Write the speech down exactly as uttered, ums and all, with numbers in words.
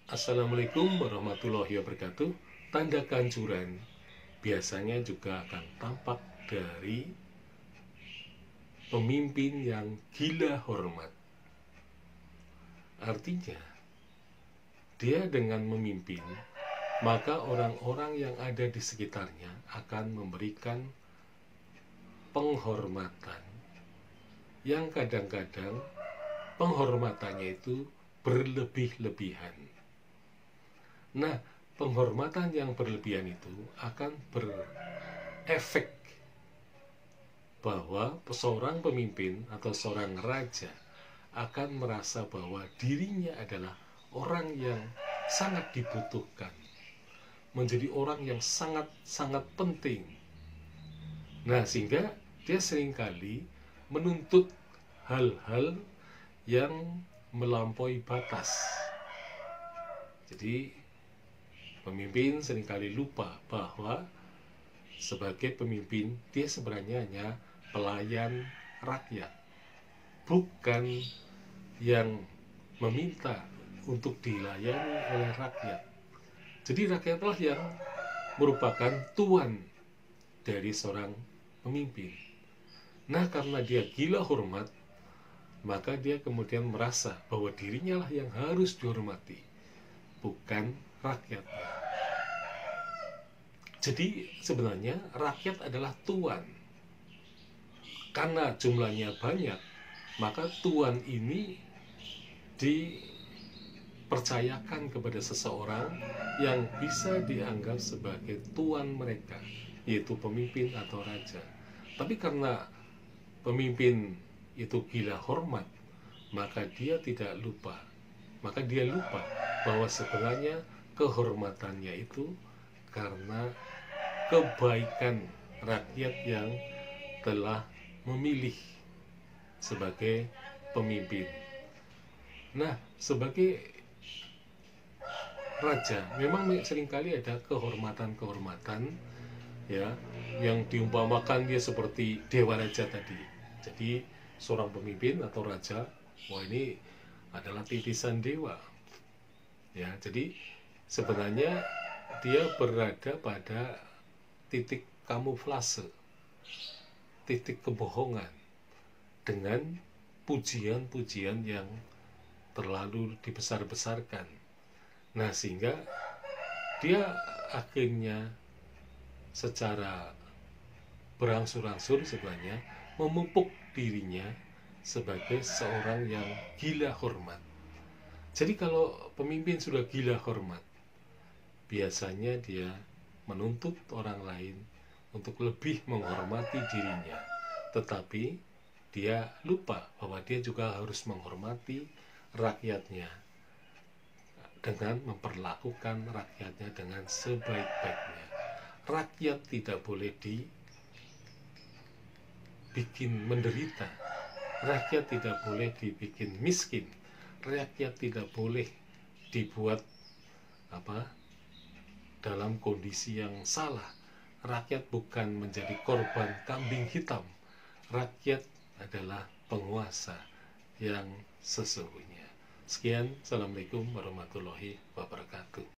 Assalamualaikum warahmatullahi wabarakatuh. Tanda kehancuran biasanya juga akan tampak dari pemimpin yang gila hormat. Artinya, dia dengan memimpin, maka orang-orang yang ada di sekitarnya akan memberikan penghormatan yang kadang-kadang penghormatannya itu berlebih-lebihan. Nah, penghormatan yang berlebihan itu akan berefek bahwa seorang pemimpin atau seorang raja akan merasa bahwa dirinya adalah orang yang sangat dibutuhkan, menjadi orang yang sangat-sangat penting. Nah, sehingga dia seringkali menuntut hal-hal yang melampaui batas. Jadi, pemimpin seringkali lupa bahwa sebagai pemimpin, dia sebenarnya hanya pelayan rakyat, bukan yang meminta untuk dilayani oleh rakyat. Jadi rakyatlah yang merupakan tuan dari seorang pemimpin. Nah, karena dia gila hormat, maka dia kemudian merasa bahwa dirinya lah yang harus dihormati, bukan rakyatnya. Jadi sebenarnya rakyat adalah tuan. Karena jumlahnya banyak, maka tuan ini dipercayakan kepada seseorang yang bisa dianggap sebagai tuan mereka, yaitu pemimpin atau raja. Tapi karena pemimpin itu gila hormat, maka dia tidak lupa. Maka dia lupa bahwa sebenarnya kehormatannya itu karena kebaikan rakyat yang telah memilih sebagai pemimpin. Nah, sebagai raja memang seringkali ada kehormatan-kehormatan ya yang diumpamakan dia seperti dewa raja tadi. Jadi seorang pemimpin atau raja, wah ini adalah titisan dewa. Ya, jadi sebenarnya dia berada pada titik kamuflase, titik kebohongan dengan pujian-pujian yang terlalu dibesar-besarkan. Nah, sehingga dia akhirnya secara berangsur-angsur sebenarnya memupuk dirinya sebagai seorang yang gila hormat. Jadi kalau pemimpin sudah gila hormat, biasanya dia menuntut orang lain untuk lebih menghormati dirinya, tetapi dia lupa bahwa dia juga harus menghormati rakyatnya dengan memperlakukan rakyatnya dengan sebaik-baiknya. Rakyat tidak boleh dibikin menderita, rakyat tidak boleh dibikin miskin, rakyat tidak boleh dibuat apa dalam kondisi yang salah. Rakyat bukan menjadi korban kambing hitam. Rakyat adalah penguasa yang sesungguhnya. Sekian, Assalamualaikum warahmatullahi wabarakatuh.